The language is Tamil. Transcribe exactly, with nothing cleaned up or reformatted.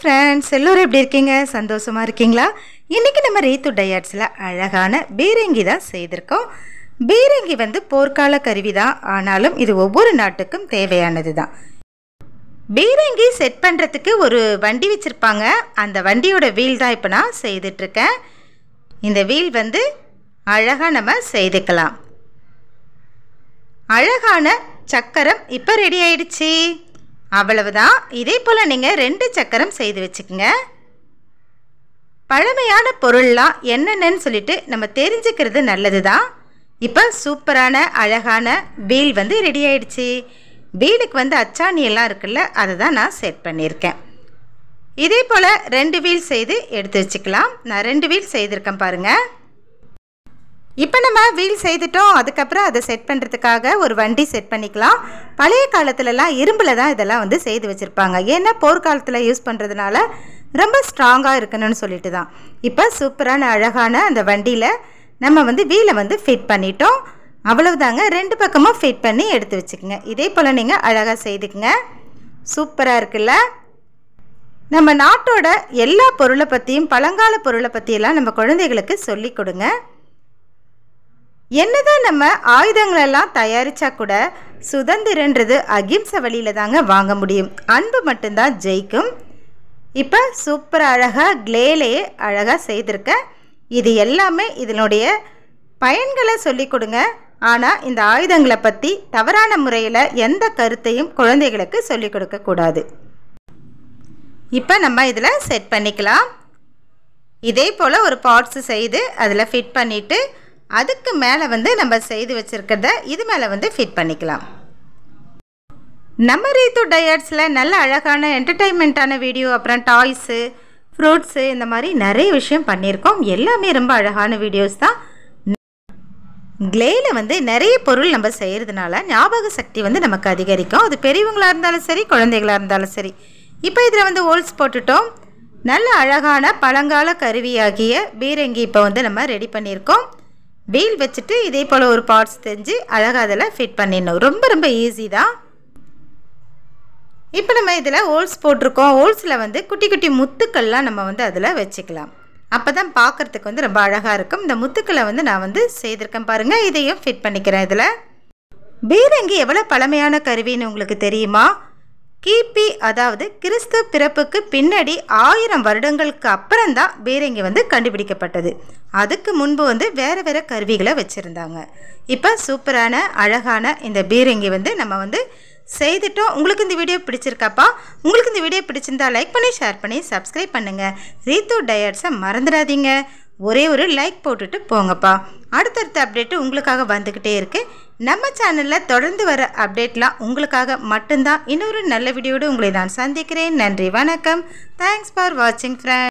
friends, எல்லோரும் எப்படி இருக்கீங்க? சந்தோஷமா இருக்கீங்களா? இன்னைக்கு நம்ம ரீத்து டயட்ஸ்ல அழகான beerangi தான் செய்திருக்கோம். beerangi வந்து போர்க்கால கருவி தான், ஆனாலும் இது ஒவ்வொரு நாட்டுக்கும் தேவையானது தான். beerangi செட் பண்றதுக்கு ஒரு வண்டி வச்சிருப்பாங்க. அந்த வண்டியோட வீல் தான் இப்போ நான் செய்துட்டு இருக்கேன். இந்த வீல் வந்து அழகா நம்ம செய்துக்கலாம். அழகான சக்கரம் இப்போ ரெடி ஆயிடுச்சு. அவ்வளவுதான். இதே போல் நீங்கள் ரெண்டு சக்கரம் செய்து வச்சுக்கோங்க. பழமையான பொருள்லாம் என்னென்னு சொல்லிட்டு நம்ம தெரிஞ்சுக்கிறது நல்லது தான். இப்போ சூப்பரான அழகான வீல் வந்து ரெடி ஆயிடுச்சு. வீலுக்கு வந்து அச்சாணி எல்லாம் இருக்குல்ல, அதை தான் நான் செட் பண்ணியிருக்கேன். இதே போல் ரெண்டு வீல் செய்து எடுத்து வச்சுக்கலாம். நான் ரெண்டு வீல் செய்திருக்கேன் பாருங்கள். இப்போ நம்ம வீல் செய்துட்டோம். அதுக்கப்புறம் அதை செட் பண்ணுறதுக்காக ஒரு வண்டி செட் பண்ணிக்கலாம். பழைய காலத்துலலாம் இரும்பில் தான் இதெல்லாம் வந்து செய்து வச்சுருப்பாங்க. ஏன்னா போர்க்காலத்தில் யூஸ் பண்ணுறதுனால ரொம்ப ஸ்ட்ராங்காக இருக்கணும்னு சொல்லிட்டு தான். இப்போ சூப்பரான அழகான அந்த வண்டியில் நம்ம வந்து வீலை வந்து ஃபிட் பண்ணிட்டோம். அவ்வளவுதாங்க. ரெண்டு பக்கமும் ஃபிட் பண்ணி எடுத்து வச்சுக்கோங்க. இதே போல் நீங்கள் அழகாக செய்துக்குங்க. சூப்பராக இருக்குல்ல? நம்ம நாட்டோட எல்லா பொருளை பற்றியும் பழங்கால பொருளை பற்றியெல்லாம் நம்ம குழந்தைகளுக்கு சொல்லி கொடுங்க. என்னதான் நம்ம ஆயுதங்களெல்லாம் தயாரித்தா கூட சுதந்திரன்றது அகிம்சை வழியில் தாங்க வாங்க முடியும். அன்பு மட்டும்தான் ஜெயிக்கும். இப்போ சூப்பராக அழகாக கிளேலையே அழகாக செய்திருக்கேன். இது எல்லாமே இதனுடைய பயன்களை சொல்லி கொடுங்க. ஆனால் இந்த ஆயுதங்களை பற்றி தவறான முறையில் எந்த கருத்தையும் குழந்தைகளுக்கு சொல்லிக் கொடுக்கக்கூடாது. இப்போ நம்ம இதில் செட் பண்ணிக்கலாம். இதே போல் ஒரு பார்ட்ஸு செய்து அதில் ஃபிட் பண்ணிவிட்டு அதுக்கு மேலே வந்து நம்ம செய்து வச்சுருக்கிறத இது மேலே வந்து ஃபிட் பண்ணிக்கலாம். நம்ம ரீத்து டயட்ஸில் நல்ல அழகான என்டர்டெயின்மெண்ட்டான வீடியோ, அப்புறம் டாய்ஸு, ஃப்ரூட்ஸு, இந்த மாதிரி நிறைய விஷயம் பண்ணியிருக்கோம். எல்லாமே ரொம்ப அழகான வீடியோஸ் தான். கிளேயில் வந்து நிறைய பொருள் நம்ம செய்கிறதுனால ஞாபக சக்தி வந்து நமக்கு அதிகரிக்கும். அது பெரியவங்களாக இருந்தாலும் சரி, குழந்தைகளாக இருந்தாலும் சரி. இப்போ இதில் வந்து ஹோல்ஸ் போட்டுட்டோம். நல்ல அழகான பழங்கால கருவியாகிய beerangi இப்போ வந்து நம்ம ரெடி பண்ணியிருக்கோம். வீல் வச்சுட்டு இதே போல் ஒரு பார்ட்ஸ் செஞ்சு அழகாக அதில் ஃபிட் பண்ணிடணும். ரொம்ப ரொம்ப ஈஸி தான். இப்போ நம்ம இதில் ஹோல்ஸ் போட்டிருக்கோம். ஹோல்ஸில் வந்து குட்டி குட்டி முத்துக்கள்லாம் நம்ம வந்து அதில் வச்சுக்கலாம். அப்போ தான் பார்க்குறதுக்கு வந்து ரொம்ப அழகாக இருக்கும். இந்த முத்துக்களை வந்து நான் வந்து செய்திருக்கேன் பாருங்கள். இதையும் ஃபிட் பண்ணிக்கிறேன். இதில் beerangi எவ்வளோ பழமையான கருவின்னு உங்களுக்கு தெரியுமா? கிபி அதாவது கிறிஸ்து பிறப்புக்கு பின்னாடி ஆயிரம் வருடங்களுக்கு அப்புறம்தான் beerangi வந்து கண்டுபிடிக்கப்பட்டது. அதுக்கு முன்பு வந்து வேறு வேறு கருவிகளை வச்சுருந்தாங்க. இப்போ சூப்பரான அழகான இந்த beerangi வந்து நம்ம வந்து செய்துட்டோம். உங்களுக்கு இந்த வீடியோ பிடிச்சிருக்காப்பா? உங்களுக்கு இந்த வீடியோ பிடிச்சிருந்தா லைக் பண்ணி, ஷேர் பண்ணி, சப்ஸ்கிரைப் பண்ணுங்கள். ரீத்து டயட்ஸை மறந்துடாதீங்க. ஒரே ஒரு லைக் போட்டுட்டு போங்கப்பா. அடுத்தடுத்த அப்டேட்டு உங்களுக்காக வந்துக்கிட்டே இருக்குது. நம்ம சேனலில் தொடர்ந்து வர அப்டேட்லாம் உங்களுக்காக மட்டும்தான். இன்னொரு நல்ல வீடியோடு உங்களை நான் சந்திக்கிறேன். நன்றி, வணக்கம். தேங்க்ஸ் ஃபார் வாட்சிங் ஃப்ரெண்ட்ஸ்.